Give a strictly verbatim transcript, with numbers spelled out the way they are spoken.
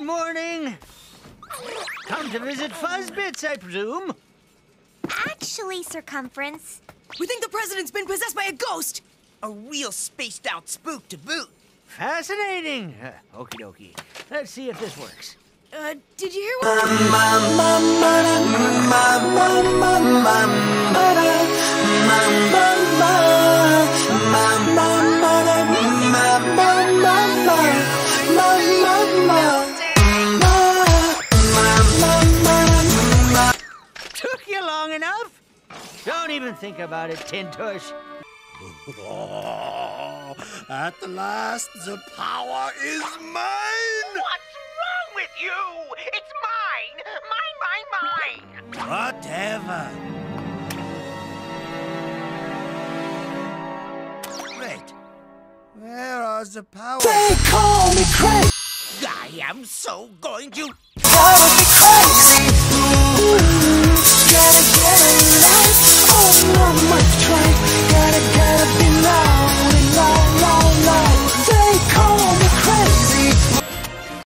morning. Come to visit Fuzzbits, I presume. Actually, Circumference. We think the president's been possessed by a ghost! A real spaced-out spook to boot. Fascinating. Uh, okie dokie. Let's see if this works. Uh, did you hear what... Took you long enough? Don't even think about it, Tin Tush. Oh, at the last, the power is mine! What's wrong with you? It's mine! Mine, mine, mine! Whatever. Wait, where are the powers? They call me crazy. I am so going to...